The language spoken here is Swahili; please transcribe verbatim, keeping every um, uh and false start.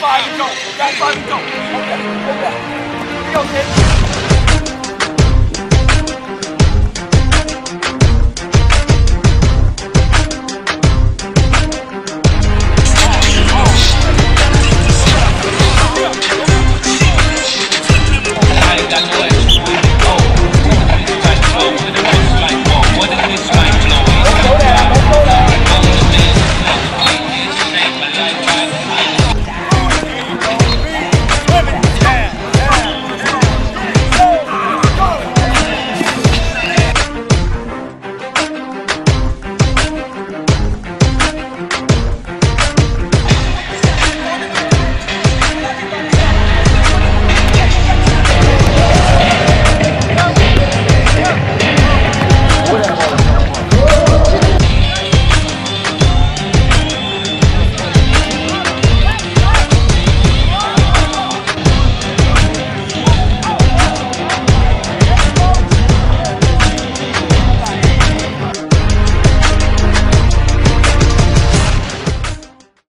five and go. Back five and go. Okay, go back. Here we go, kid.